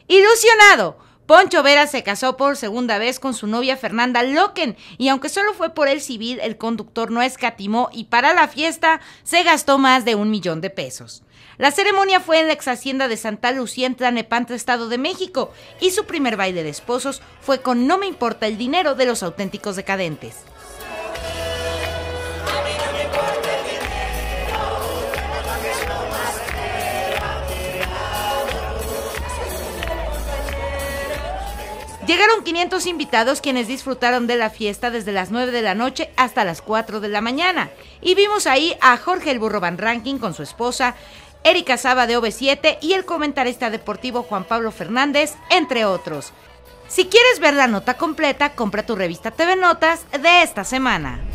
Ilusionado, Poncho Vera se casó por segunda vez con su novia Fernanda Loken y aunque solo fue por el civil, el conductor no escatimó y para la fiesta se gastó más de $1,000,000. La ceremonia fue en la ex hacienda de Santa Lucía en Tlalnepantla, Estado de México, y su primer baile de esposos fue con No me importa el dinero de Los Auténticos Decadentes. Llegaron 500 invitados quienes disfrutaron de la fiesta desde las 9 de la noche hasta las 4 de la mañana. Y vimos ahí a Jorge el Burro Van Rankin con su esposa, Erika Saba de OV7 y el comentarista deportivo Juan Pablo Fernández, entre otros. Si quieres ver la nota completa, compra tu revista TV Notas de esta semana.